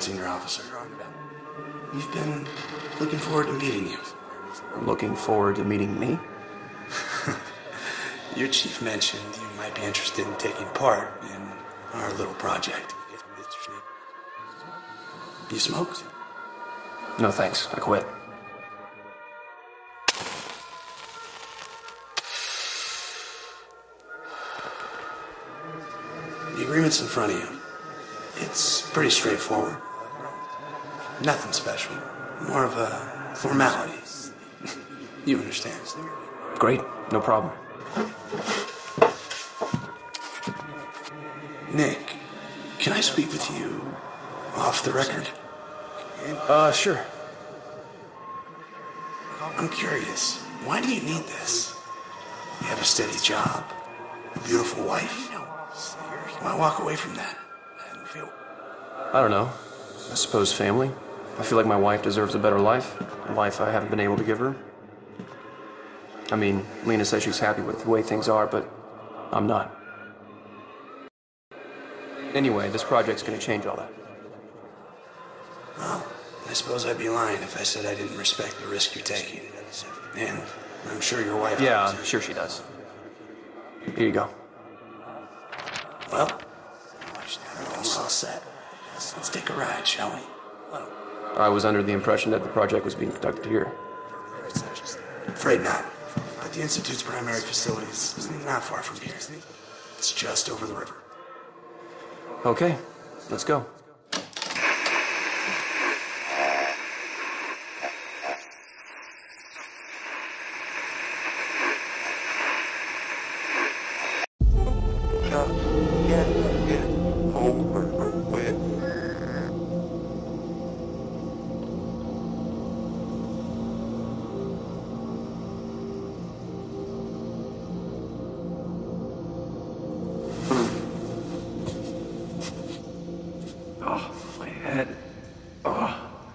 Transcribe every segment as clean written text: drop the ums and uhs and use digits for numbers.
senior officer. We've been looking forward to meeting you. Looking forward to meeting me? Your chief mentioned you might be interested in taking part in our little project. You smoked? No thanks, I quit. The agreement's in front of you. It's pretty straightforward. Nothing special. More of a formality. You understand. Great, no problem. Nick, can I speak with you off the record? Sure. I'm curious. Why do you need this? You have a steady job, a beautiful wife. Why walk away from that? I don't know. I suppose family. I feel like my wife deserves a better life. A life I haven't been able to give her. I mean, Lena says she's happy with the way things are, but I'm not. Anyway, this project's gonna change all that. Well, I suppose I'd be lying if I said I didn't respect the risk you're taking. And I'm sure your wife... Yeah, I'm sure she does. Here you go. Well, we're almost all set. Let's take a ride, shall we? I was under the impression that the project was being conducted here. Afraid not. But the Institute's primary facility is not far from here. It's just over the river. Okay, let's go. Oh, my head. Oh.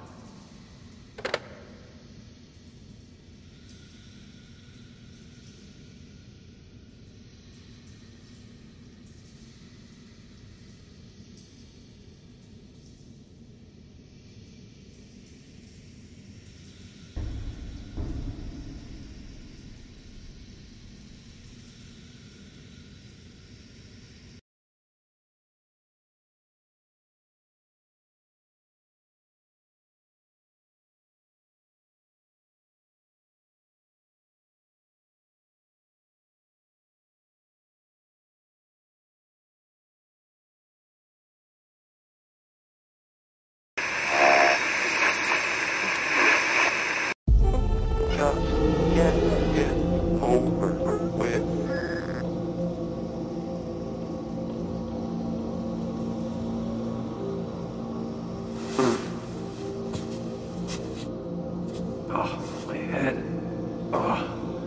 Oh, my head. Oh.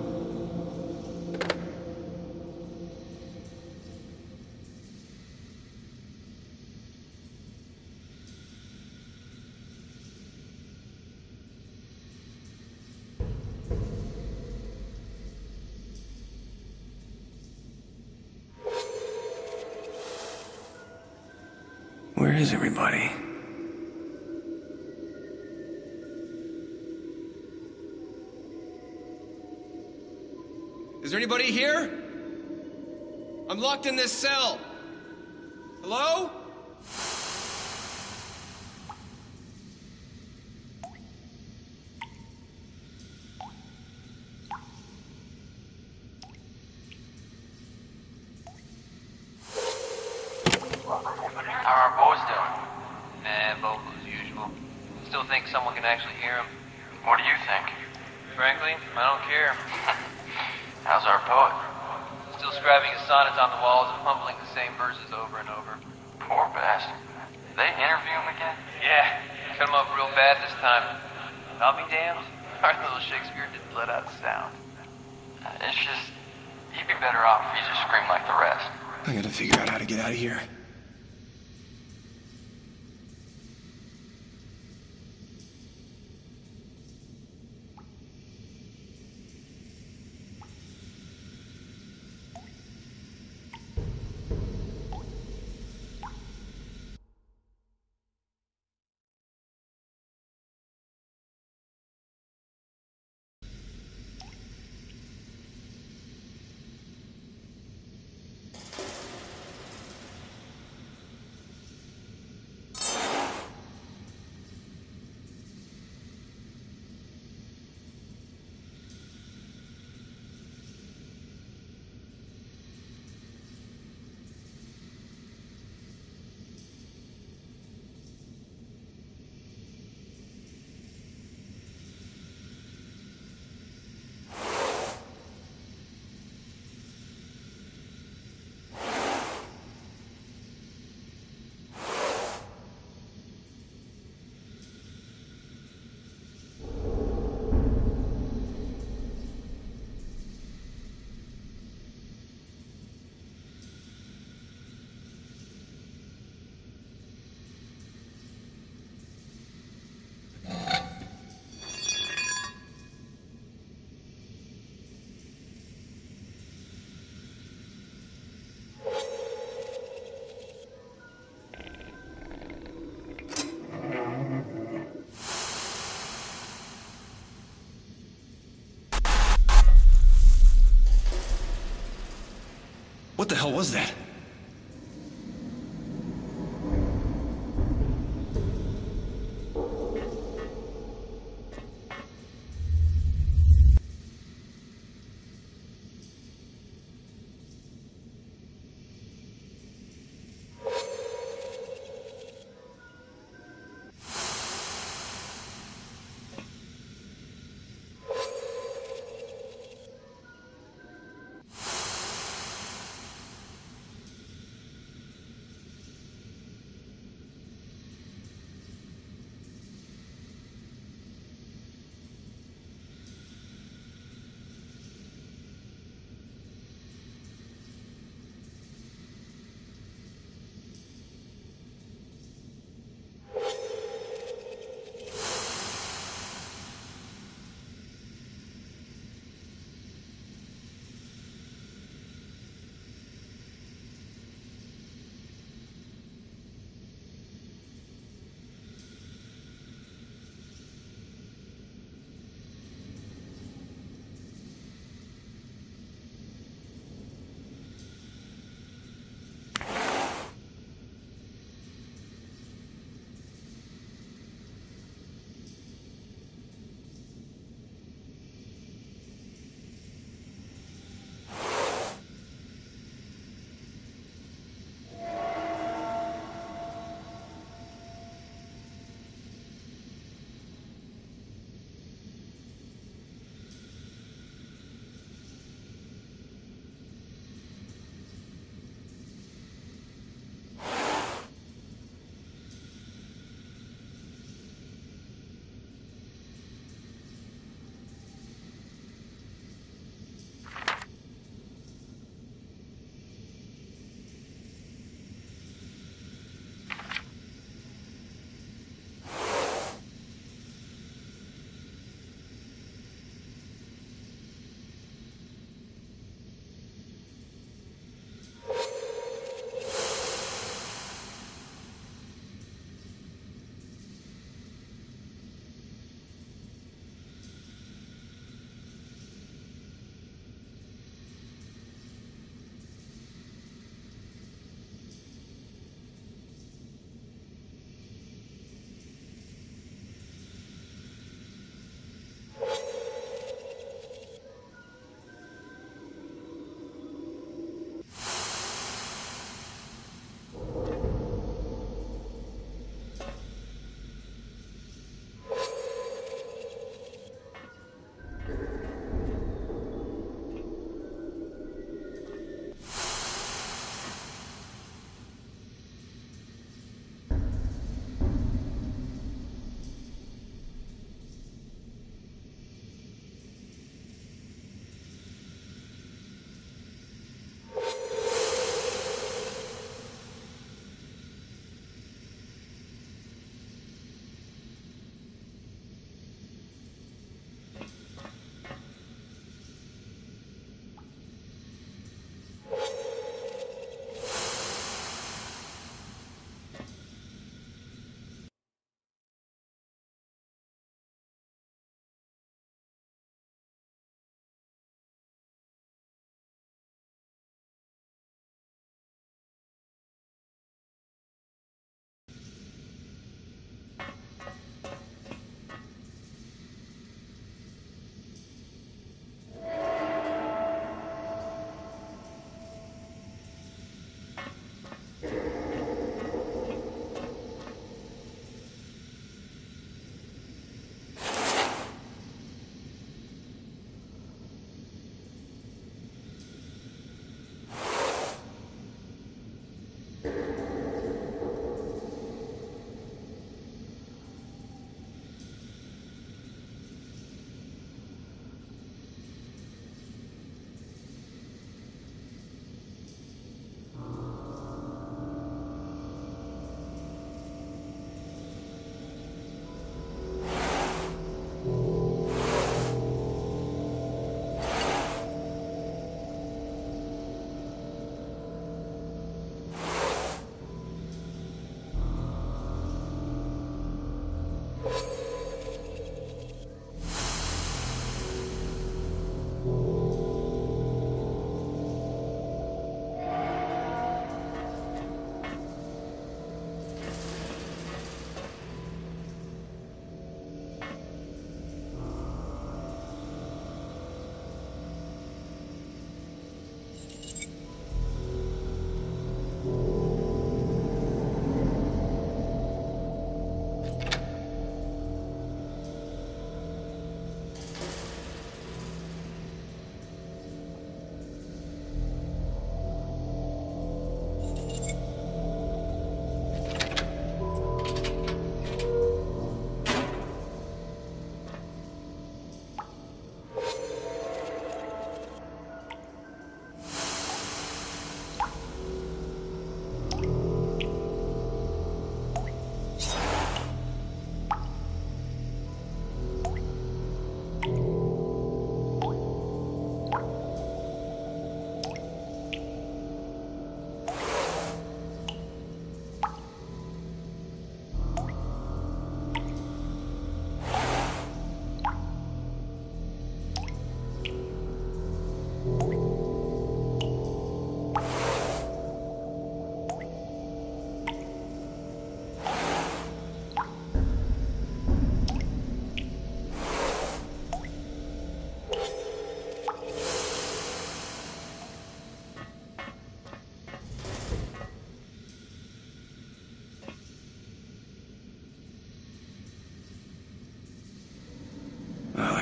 Where is everybody? Is there anybody here? I'm locked in this cell. Hello? How are our boys doing? Nah, vocal as usual. Still think someone can actually hear them. What do you think? Frankly, I don't care. How's our poet? Still scribing his sonnets on the walls and mumbling the same verses over and over. Poor bastard. They interview him again? Yeah, cut him up real bad this time. I'll be damned. Our little Shakespeare didn't let out a sound. It's just, you'd be better off if you just scream like the rest. I gotta figure out how to get out of here. What the hell was that?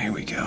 here we go.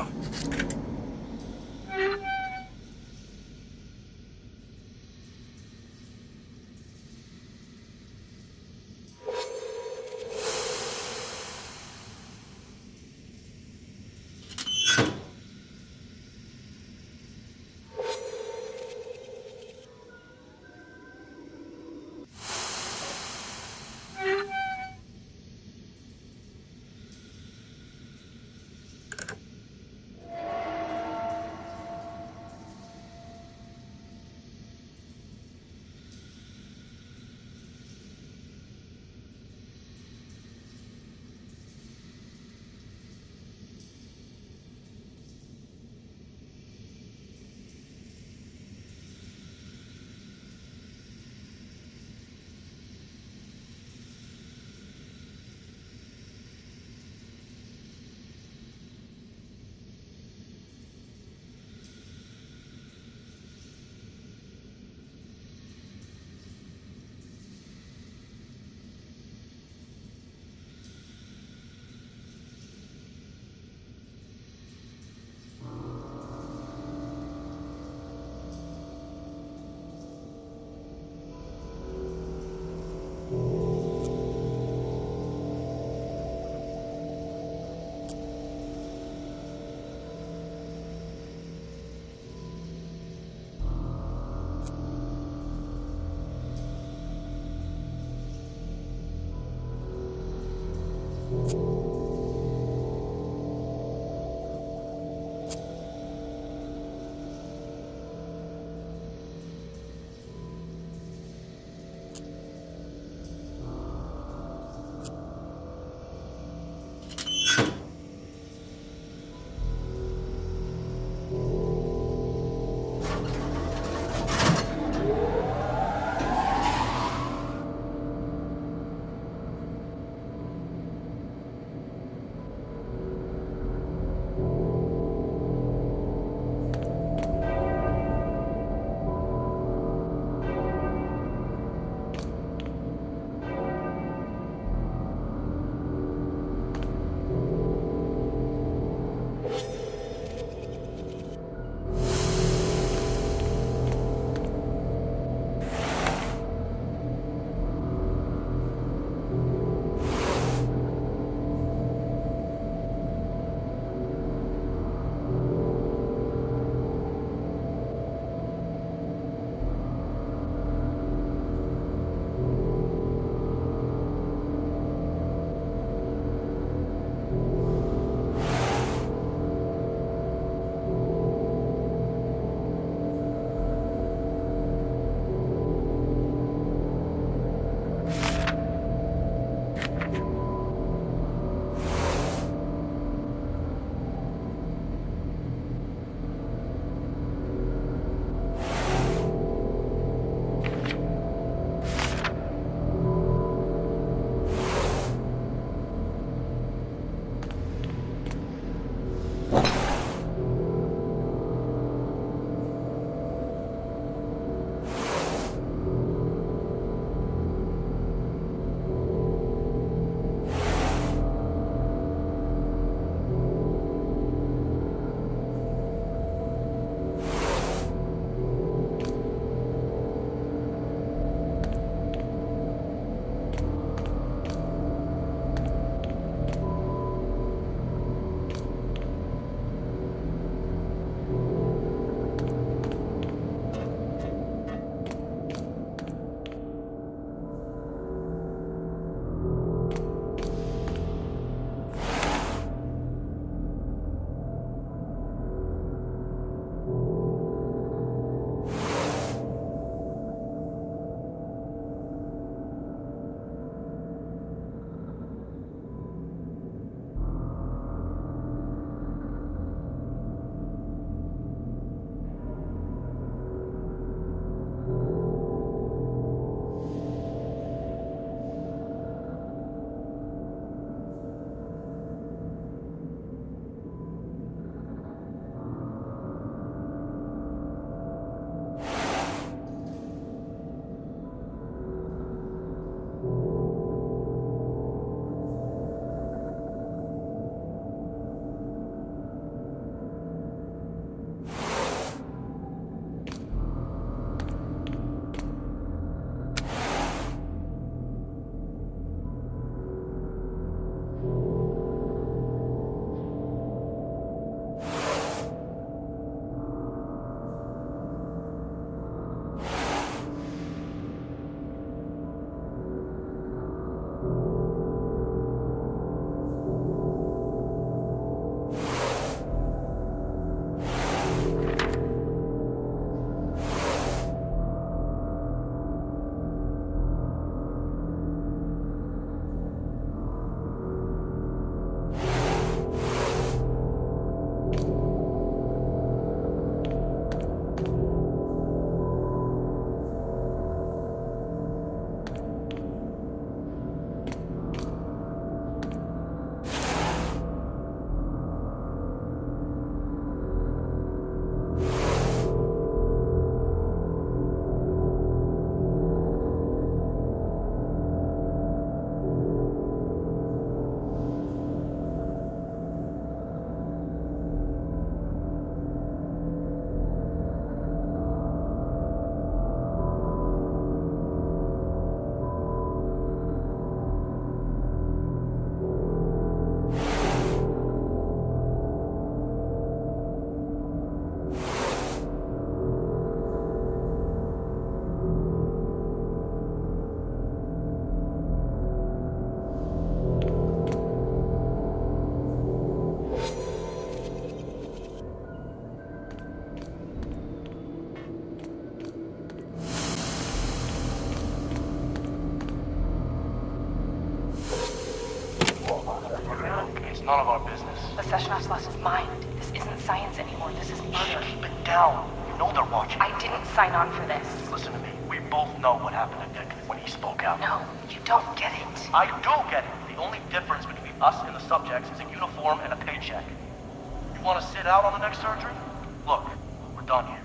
none of our business. But Sessionov's lost his mind. This isn't science anymore. This is murder. Keep it down. You know they're watching. I didn't sign on for this. Listen to me. We both know what happened to Dick when he spoke out. No, you don't get it. I do get it. The only difference between us and the subjects is a uniform and a paycheck. You want to sit out on the next surgery? Look, we're done here.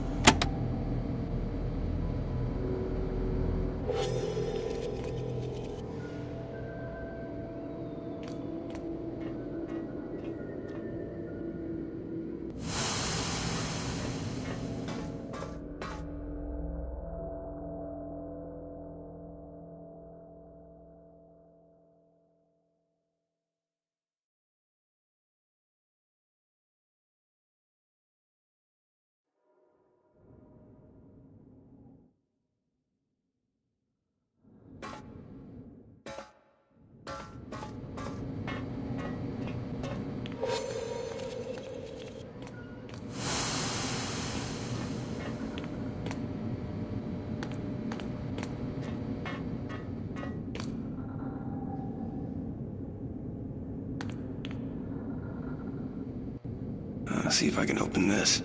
Let's see if I can open this.